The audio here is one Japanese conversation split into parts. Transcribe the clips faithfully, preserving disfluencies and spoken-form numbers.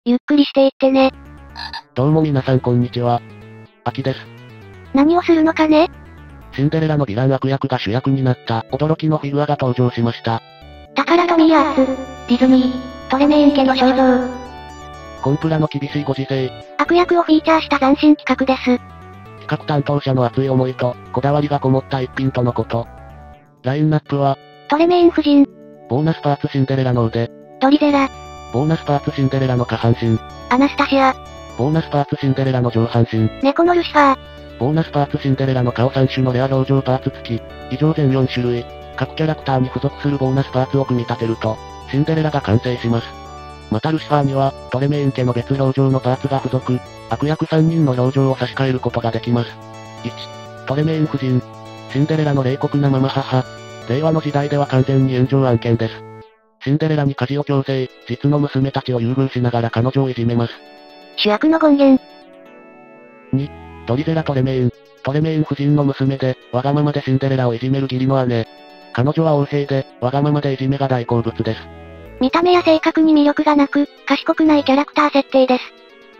ゆっくりしていってね。 どうも皆さんこんにちは。あきです。 何をするのかね？ シンデレラのヴィラン悪役が主役になった驚きのフィギュアが登場しました。 タカラトミーアーツ、ディズニー、トレメイン家の肖像。 コンプラの厳しいご時世。 悪役をフィーチャーした斬新企画です。 企画担当者の熱い思いと、こだわりがこもった一品とのこと。ラインナップは、 トレメイン夫人、 ボーナスパーツシンデレラの腕、 ドリゼラ、 ボーナスパーツシンデレラの下半身、 アナスタシア、 ボーナスパーツシンデレラの上半身、 猫のルシファー、 ボーナスパーツシンデレラの顔さん種のレア表情パーツ付き、以上全よん種類、各キャラクターに付属するボーナスパーツを組み立てると、シンデレラが完成します。またルシファーには、トレメイン家の別表情のパーツが付属、悪役さんにんの表情を差し替えることができます。いち、トレメイン夫人。シンデレラの冷酷なママ母。令和の時代では完全に炎上案件です。シンデレラに家事を強制、実の娘たちを優遇しながら彼女をいじめます。 主役の権限。 に、ドリゼラトレメイン。トレメイン夫人の娘で、わがままでシンデレラをいじめる義理の姉。彼女は横兵で、わがままでいじめが大好物です。 見た目や性格に魅力がなく、賢くないキャラクター設定です。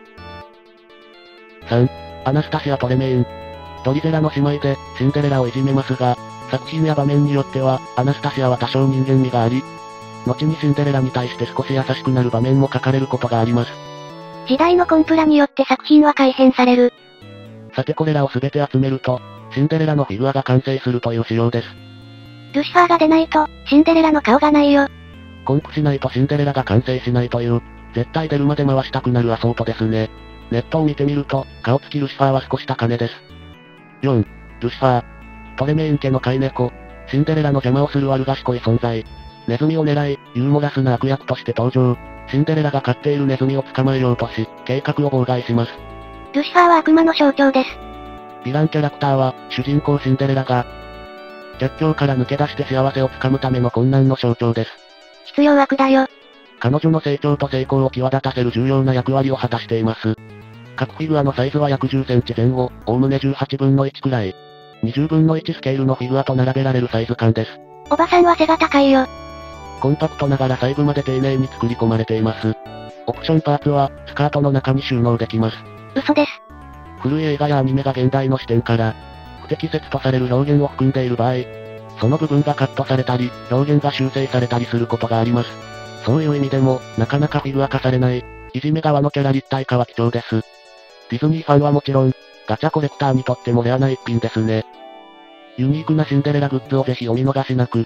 さん、アナスタシアトレメイン。ドリゼラの姉妹で、シンデレラをいじめますが、作品や場面によっては、アナスタシアは多少人間味があり、後にシンデレラに対して少し優しくなる場面も書かれることがあります。 時代のコンプラによって作品は改変される。 さてこれらをすべて集めると、シンデレラのフィギュアが完成するという仕様です。 ルシファーが出ないと、シンデレラの顔がないよ。 コンプしないとシンデレラが完成しないという、絶対出るまで回したくなるアソートですね。ネットを見てみると、顔つきルシファーは少し高値です。よん、ルシファー。トレメイン家の飼い猫。シンデレラの邪魔をする悪賢い存在。ネズミを狙い、ユーモラスな悪役として登場。シンデレラが飼っているネズミを捕まえようとし、計画を妨害します。 ルシファーは悪魔の象徴です。 ヴィランキャラクターは、主人公シンデレラが、逆境から抜け出して幸せをつかむための困難の象徴です。 必要悪だよ。 彼女の成長と成功を際立たせる重要な役割を果たしています。各フィギュアのサイズは約じゅっセンチ前後、おおむねじゅうはちぶんのいちくらい。にじゅうぶんのいちスケールのフィギュアと並べられるサイズ感です。 おばさんは背が高いよ。 コンパクトながら細部まで丁寧に作り込まれています。オプションパーツは、スカートの中に収納できます。 嘘です。 古い映画やアニメが現代の視点から、不適切とされる表現を含んでいる場合、その部分がカットされたり、表現が修正されたりすることがあります。そういう意味でも、なかなかフィギュア化されない、いじめ側のキャラ立体化は貴重です。ディズニーファンはもちろん、ガチャコレクターにとってもレアな一品ですね。ユニークなシンデレラグッズをぜひお見逃しなく。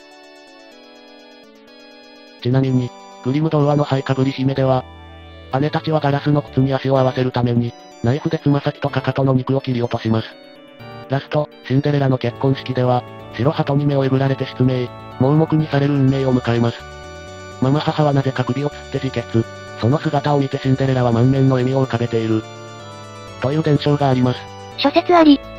ちなみに、グリム童話の灰かぶり姫では、姉たちはガラスの靴に足を合わせるために、ナイフでつま先とかかとの肉を切り落とします。ラスト、シンデレラの結婚式では、白鳩に目をえぐられて失明、盲目にされる運命を迎えます。ママ母はなぜか首を吊って自決。その姿を見てシンデレラは満面の笑みを浮かべている。という伝承があります。 諸説あり。